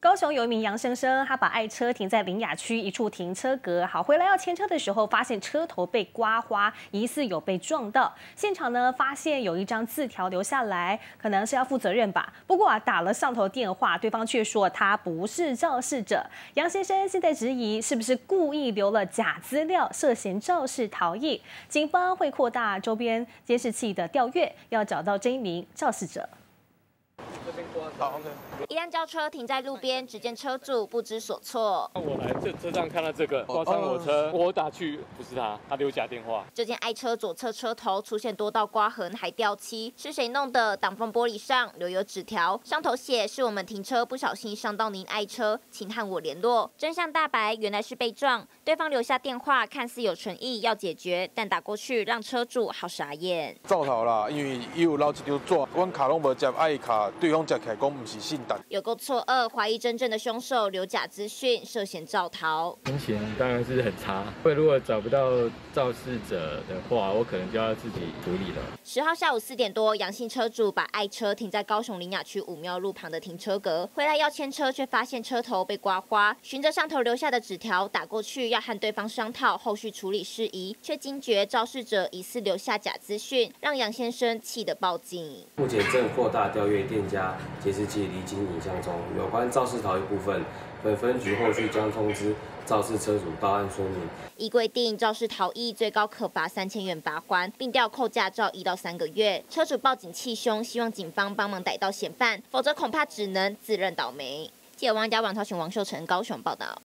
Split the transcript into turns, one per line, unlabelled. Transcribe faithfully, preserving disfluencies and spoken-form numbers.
高雄有一名杨先生，他把爱车停在林雅区一处停车格，好，回来要牵车的时候，发现车头被刮花，疑似有被撞到。现场呢，发现有一张字条留下来，可能是要负责任吧。不过啊，打了上头电话，对方却说他不是肇事者。杨先生现在质疑是不是故意留了假资料，涉嫌肇事逃逸。警方会扩大周边监视器的调阅，要找到这一名肇事者。
好 ，OK。
一辆轿车停在路边，只见车主不知所措。
我来这车上看到这个刮伤我车，我打去不是他，他留假电话。
这件爱车左侧车头出现多道刮痕，还掉漆，是谁弄的？挡风玻璃上留有纸条，上头写是我们停车不小心伤到您爱车，请和我联络。真相大白，原来是被撞，对方留下电话，看似有诚意要解决，但打过去让车主好傻眼。
造逃啦，因为伊有留一张纸，阮卡拢无接，爱卡对方接起来讲唔是信单。
有够错愕，怀疑真正的凶手留假资讯，涉嫌肇逃。
心情当然是很差，会如果找不到肇事者的话，我可能就要自己处理了。
十号下午四点多，杨姓车主把爱车停在高雄林雅区武庙路旁的停车格，回来要牵车，却发现车头被刮花，循着上头留下的纸条打过去，要和对方商讨后续处理事宜，却惊觉肇事者疑似留下假资讯，让杨先生气得报警。
目前正扩大调阅店家监视器离经影像中，有关肇事逃逸部分，本分局后续将通知肇事车主到案说明。
依规定，肇事逃逸最高可罚三千元罚锾，并吊扣驾照一到三个月。车主报警气凶，希望警方帮忙逮到嫌犯，否则恐怕只能自认倒霉。记者王家王超群、王秀成高雄报道。